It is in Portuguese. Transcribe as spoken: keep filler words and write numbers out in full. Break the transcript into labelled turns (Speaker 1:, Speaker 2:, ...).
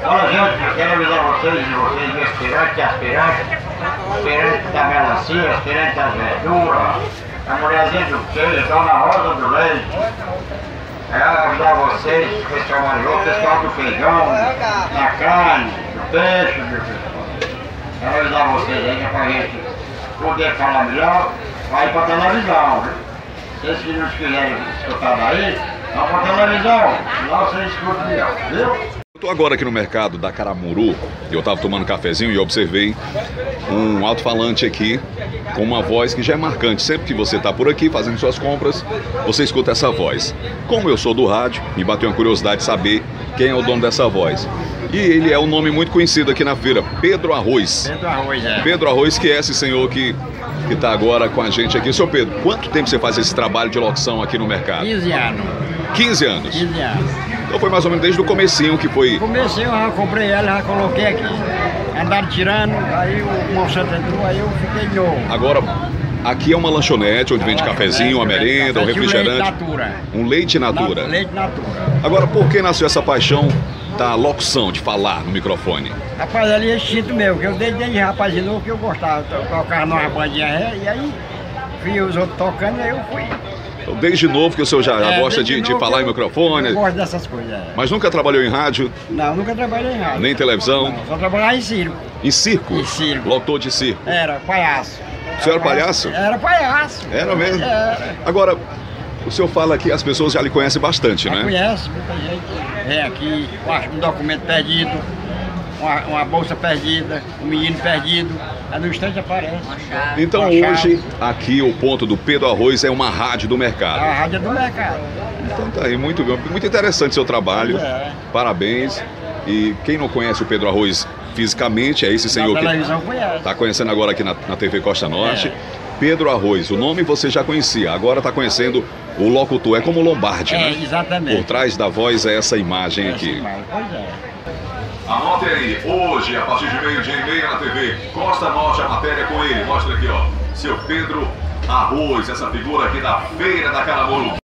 Speaker 1: Olha, gente, eu quero avisar vocês, de vocês de aspirante, aspirante, aspirante da melancia, aspirante das verduras, a mulherzinha do queijo, Dona Rosa do leite. É avisar vocês, o pessoal mais louco, o pessoal do feijão, da carne, do peixe, do... Quero avisar vocês aí que é pra gente poder falar melhor, vai pra televisão, viu? Se esses não quiserem escutar daí, vão pra televisão, senão vocês escutam melhor, viu?
Speaker 2: Eu estou agora aqui no mercado da Caramuru e eu estava tomando um cafezinho e observei um alto-falante aqui com uma voz que já é marcante. Sempre que você está por aqui fazendo suas compras, você escuta essa voz. Como eu sou do rádio, me bateu uma curiosidade de saber quem é o dono dessa voz. E ele é um nome muito conhecido aqui na feira, Pedro Arroz.
Speaker 3: Pedro Arroz, é.
Speaker 2: Pedro Arroz, que é esse senhor que que está agora com a gente aqui. Senhor Pedro, quanto tempo você faz esse trabalho de locução aqui no mercado?
Speaker 3: quinze anos.
Speaker 2: quinze anos?
Speaker 3: quinze anos.
Speaker 2: Então foi mais ou menos desde o comecinho que foi...
Speaker 3: Comecei, eu já comprei ela, já coloquei aqui. Andaram tirando, aí o moçante entrou, aí eu fiquei novo.
Speaker 2: Agora, aqui é uma lanchonete onde vende cafezinho, uma merenda, um refrigerante.
Speaker 3: Leite natura.
Speaker 2: Um leite natura.
Speaker 3: Na, leite natura.
Speaker 2: Agora, por que nasceu essa paixão da locução, de falar no microfone?
Speaker 3: Rapaz, ali é instinto meu, que eu desde, desde rapaz de novo que eu gostava, eu tocava numa bandinha ré, e aí vi os outros tocando e aí eu fui.
Speaker 2: Então, desde novo que o senhor já, já
Speaker 3: É,
Speaker 2: gosta de, de falar em microfone?
Speaker 3: Eu gosto dessas coisas. É.
Speaker 2: Mas nunca trabalhou em rádio?
Speaker 3: Não, nunca trabalhei em rádio.
Speaker 2: Nem televisão?
Speaker 3: Não, só trabalhava em circo.
Speaker 2: Em circo?
Speaker 3: Em circo.
Speaker 2: Locutor de circo?
Speaker 3: Era, palhaço.
Speaker 2: O senhor era palhaço?
Speaker 3: Era palhaço.
Speaker 2: Era mesmo?
Speaker 3: Era.
Speaker 2: Agora, o senhor fala que as pessoas já lhe conhecem bastante,
Speaker 3: Já
Speaker 2: né?
Speaker 3: conhece, muita gente vem aqui, acha um documento perdido, uma, uma bolsa perdida, um menino perdido, aí no instante aparece.
Speaker 2: Então
Speaker 3: Uma
Speaker 2: hoje,
Speaker 3: chave.
Speaker 2: aqui o ponto do Pedro Arroz é uma rádio do mercado.
Speaker 3: A rádio é do mercado.
Speaker 2: Então tá aí, muito bem, muito interessante seu trabalho,
Speaker 3: É.
Speaker 2: parabéns. E quem não conhece o Pedro Arroz fisicamente, é esse senhor
Speaker 3: Na
Speaker 2: que
Speaker 3: televisão conhece.
Speaker 2: está conhecendo agora aqui na, na T V Costa Norte.
Speaker 3: É.
Speaker 2: Pedro Arroz, o nome você já conhecia, agora está conhecendo o locutor, é como o Lombardi,
Speaker 3: É,
Speaker 2: né?
Speaker 3: exatamente.
Speaker 2: Por trás da voz é essa imagem
Speaker 3: Essa
Speaker 2: aqui.
Speaker 3: imagem, Pois é.
Speaker 2: Anote aí, hoje, a partir de meio-dia e meia na T V Costa Norte, a matéria com ele. Mostra aqui, ó, seu Pedro Arroz, essa figura aqui da Feira da Caramuru.